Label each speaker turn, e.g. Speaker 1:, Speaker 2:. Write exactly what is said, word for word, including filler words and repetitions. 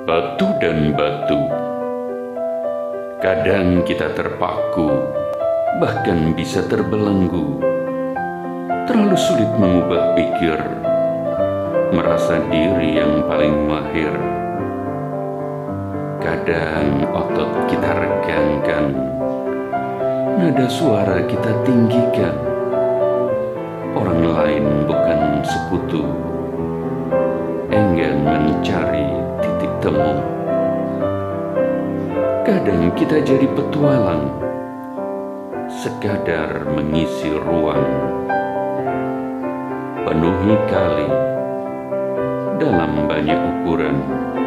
Speaker 1: Batu dan batu. Kadang kita terpaku, bahkan bisa terbelenggu. Terlalu sulit mengubah pikir, merasa diri yang paling mahir. Kadang otot kita regangkan, nada suara kita tinggikan. Orang lain bukan sekutu, enggan mencari titik temu. Kadang kita jadi petualang, sekadar mengisi ruang. Penuhi kali dalam banyak ukuran.